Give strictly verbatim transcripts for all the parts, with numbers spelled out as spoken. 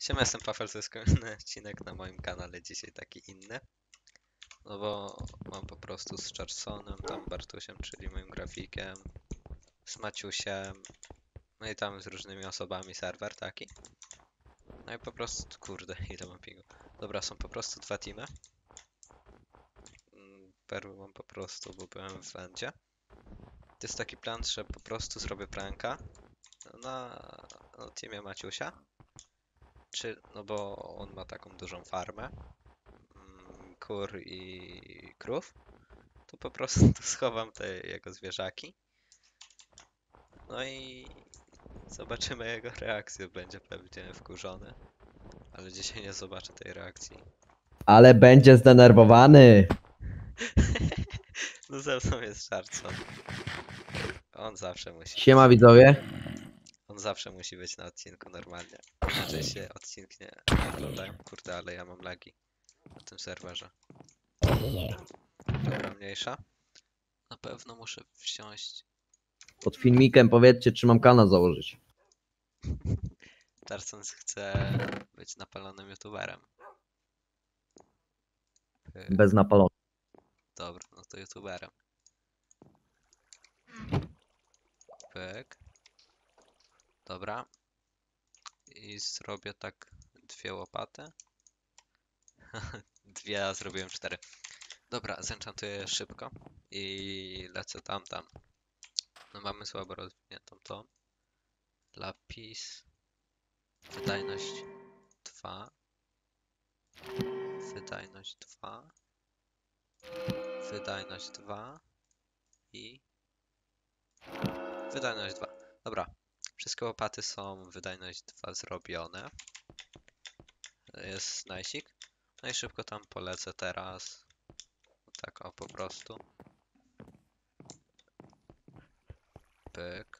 Siema, jestem Paweł, to jest kolejny odcinek na moim kanale, dzisiaj taki inny. No bo mam po prostu z Charsonem, tam Bartusiem, czyli moim grafikiem, z Maciusiem, no i tam z różnymi osobami serwer taki. No i po prostu, kurde, ile mam pingu. Dobra, są po prostu dwa teamy. Perły mam po prostu, bo byłem w Endzie. To jest taki plan, że po prostu zrobię pranka na, na teamie Maciusia. Czy, no bo on ma taką dużą farmę mm, kur i krów, to po prostu schowam te jego zwierzaki. No i zobaczymy jego reakcję, będzie pewnie wkurzony. Ale dzisiaj nie zobaczę tej reakcji. Ale będzie zdenerwowany. No ze mną jest Charson. On zawsze musi Siema być, widzowie. on zawsze musi być na odcinku normalnie. Inaczej się odcinki nie oglądają. Kurde, ale ja mam lagi na tym serwerze. Dobra, mniejsza. Na pewno muszę wsiąść. Pod filmikiem powiedzcie, czy mam kanał założyć. Charson chce być napalonym youtuberem. Pyk. Bez napalonu. Dobra, no to youtuberem. Pyk. Dobra. I zrobię tak dwie łopaty. Dwie, a zrobiłem cztery. Dobra, zenchantuję szybko i lecę tam, tam. No mamy słabo rozwiniętą tą. Lapis. Wydajność dwa. Wydajność dwa. Wydajność dwa. I... Wydajność dwa. Dobra. Wszystkie łopaty są wydajność dwa zrobione. Jest najsik. No i szybko tam polecę teraz. Tak o, po prostu. Pyk.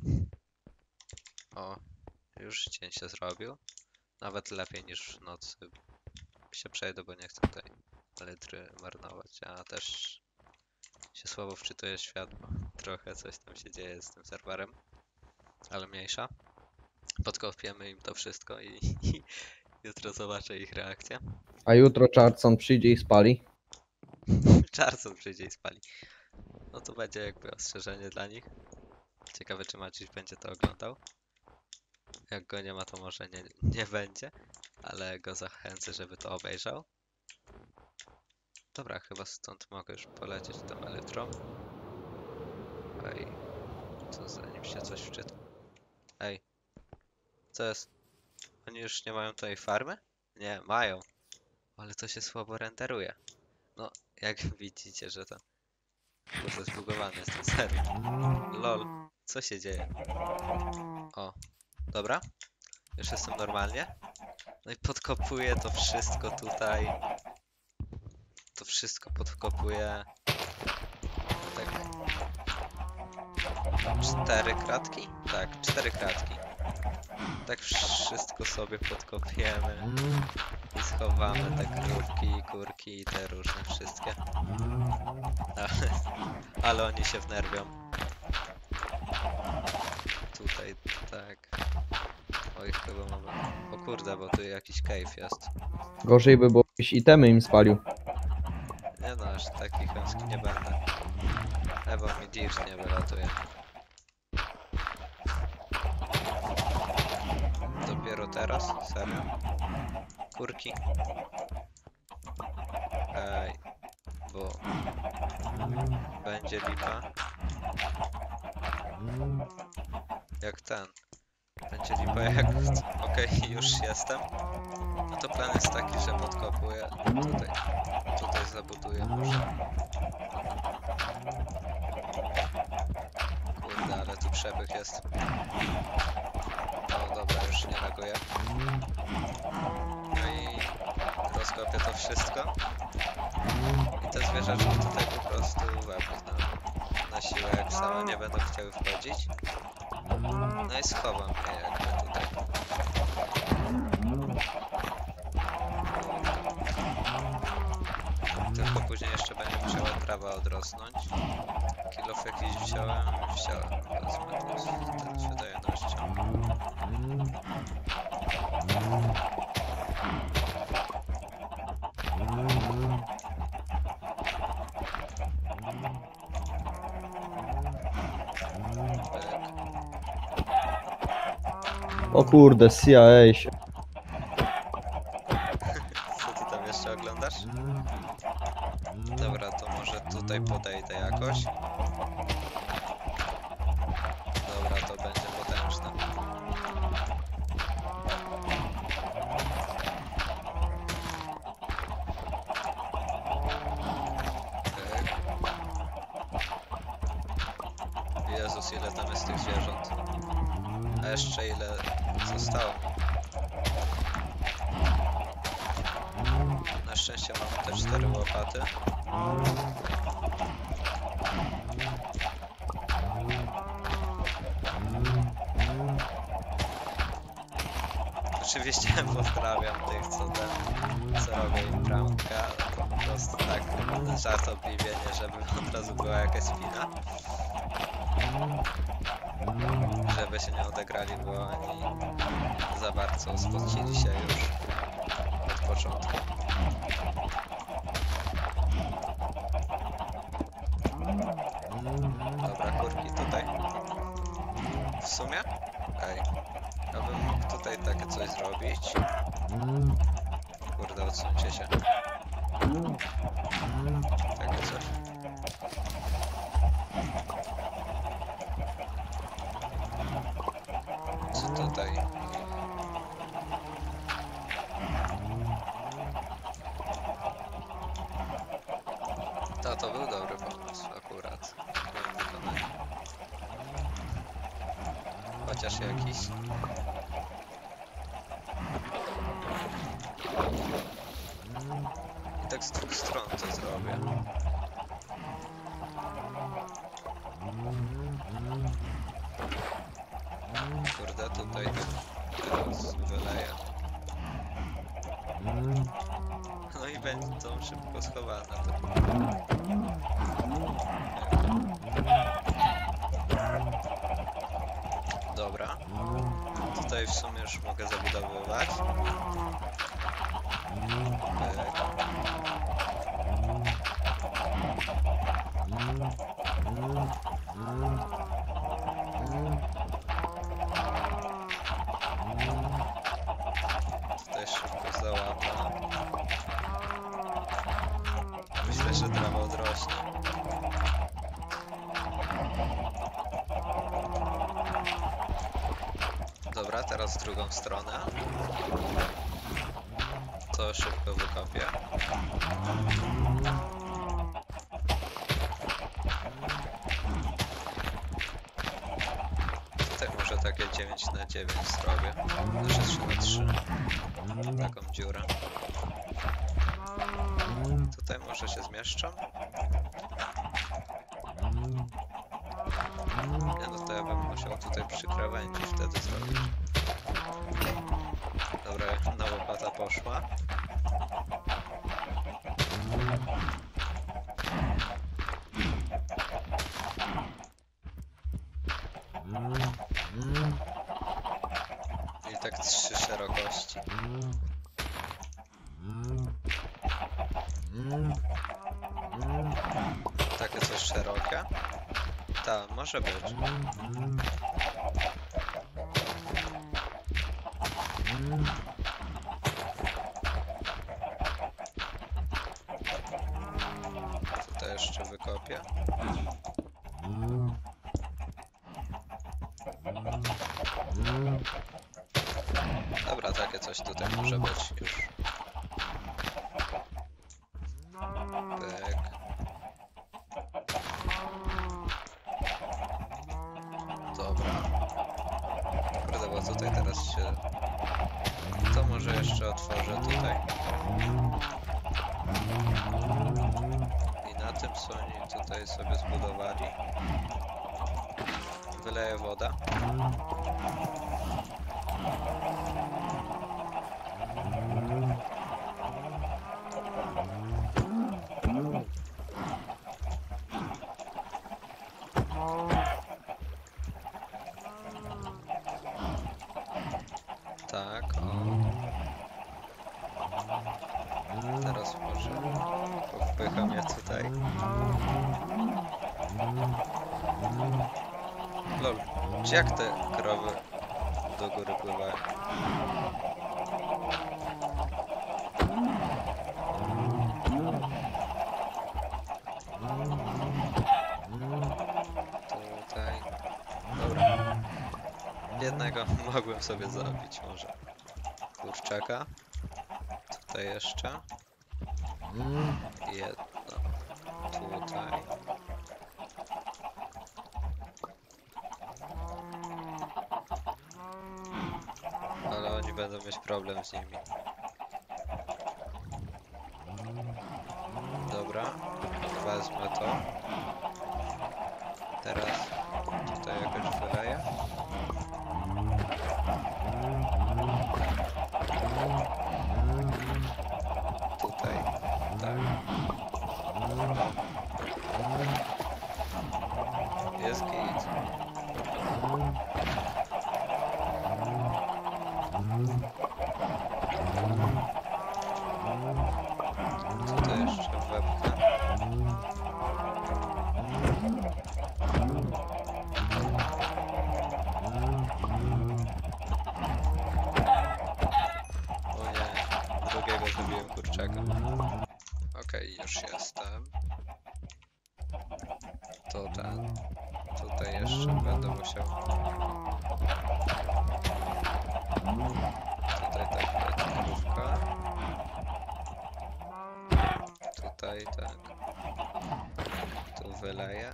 O, już dzień się zrobił. Nawet lepiej niż w nocy się przejdę, bo nie chcę tej litry marnować. A też się słabo wczytuję w świat, bo trochę coś tam się dzieje z tym serwerem. Ale mniejsza. Podkopiemy im to wszystko i, i jutro zobaczę ich reakcję. A jutro Charson przyjdzie i spali. Charson przyjdzie i spali. No to będzie jakby ostrzeżenie dla nich. Ciekawe, czy Maciuś będzie to oglądał. Jak go nie ma, to może nie, nie będzie, ale go zachęcę, żeby to obejrzał. Dobra, chyba stąd mogę już polecieć tą elytrą. Ej, co zanim się coś wczyta. Ej, co jest? Oni już nie mają tej farmy? Nie, mają. Ale to się słabo renderuje. No, jak widzicie, że to... Kurde, zbugowany jest ten serwer. Lol, co się dzieje? O, dobra. Już jestem normalnie. No i podkopuję to wszystko tutaj. To wszystko podkopuję. Tak. Cztery kratki? Tak, cztery kratki. Tak wszystko sobie podkopiemy. I schowamy te krówki, kurki i te różne wszystkie. Ale, ale oni się wnerwią. Tutaj tak. Oj, chyba mamy... O kurde, bo tu jakiś cave jest. Gorzej by było, jakieś itemy im spalił. Nie no, aż taki chamski nie będę. Ewa mi dirt nie wylatuje. Dopiero teraz? Serio? Kurki? Ej, bo... Będzie lipa. Jak ten. Będzie lipa jak... Okej, okay, już jestem. No to plan jest taki, że podkopuję. Tutaj, tutaj zabuduję może. Kurde, ale tu przepych jest. No dobra, już nie reaguję. No i rozkopię to wszystko. I te zwierzaczki tutaj po prostu wepchnę na siłę, jak same nie będą chciały wchodzić. No i schowam je jakby tutaj. Tylko później jeszcze będzie musiała trawa odrosnąć. Kilof jakiś wziąłem, wziąłem. Wezmę to z, z wydajnością. O kurde, C I A się. Co ty tam jeszcze oglądasz? Dobra, to może tutaj podejdę jakoś. Dobra, to będzie potężne. Okej. Jezus, ile tam jest tych zwierząt. A jeszcze ile zostało. Na szczęście mamy te cztery łopaty. Oczywiście pozdrawiam tych, co ten, co robią im bramka. To po prostu tak żartobliwie, nie żeby od razu była jakaś spina. Żeby się nie odegrali, bo oni za bardzo spocili się już od początku. Dobra, kurki tutaj. W sumie? Ej, ja bym mógł tutaj takie coś zrobić. Kurde, odsuńcie się. Takie coś. Co tutaj? To, to był dobry pomysł akurat. w moim wykonaniu. Chociaż jakiś. I tak z dwóch stron to zrobię. Kurde, tutaj teraz wyleję. No i będą szybko schowane. Dobra. Tutaj w sumie już mogę zabudowywać. Tutaj szybko załapam. Myślę, że trawa odrośnie. Dobra, teraz w drugą stronę. To szybko wykopię. Tutaj może takie dziewięć na dziewięć zrobię. Znaczy trzy na trzy. Taką dziurę. Tutaj może się zmieszczą. Nie, no to ja bym musiał tutaj przy krawędzi wtedy zrobić. Dobra, na łopata poszła. I tak trzy szerokości. Takie coś szerokie? Tak, może być. Tutaj jeszcze wykopię. Dobra, takie coś tutaj może być już. Tak. Dobra. Kurde, bo tutaj teraz się... To może jeszcze otworzę tutaj. I na tym, co oni tutaj sobie zbudowali, wyleję wodę. Tak, o. Teraz może wpycham je tutaj. Lol, czy jak te krowy do góry pływają. Tutaj. Dobra. Jednego mogłem sobie zabić może. Kurczaka. Tutaj jeszcze. Jedno. Tutaj. Ale oni będą mieć problem z nimi. Dobra. Wezmę to. Teraz tutaj jakoś wyleję. Tutaj. Tak. Jest git. Tutaj jeszcze wepchnę. O nie, drugiego zabiłem kurczaka. Okej, już jestem. To ten. Tutaj jeszcze będę musiał. Tutaj tak krówka. Tutaj tak. Tu wyleję.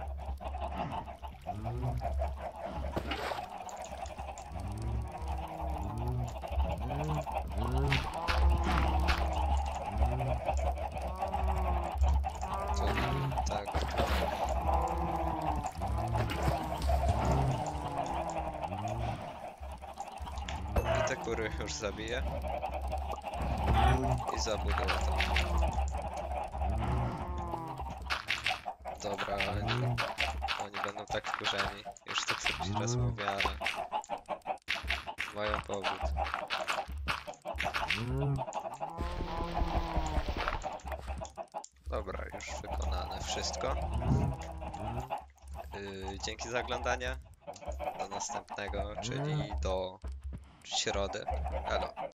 Tu tak. I te kury już zabiję. I zabuduję to. Dobra, oni, oni będą tak wkurzeni. Już to co raz mówię, ale mają powód. Dobra, już wykonane wszystko. Yy, dzięki za oglądanie. Do następnego, czyli do środy. Elo.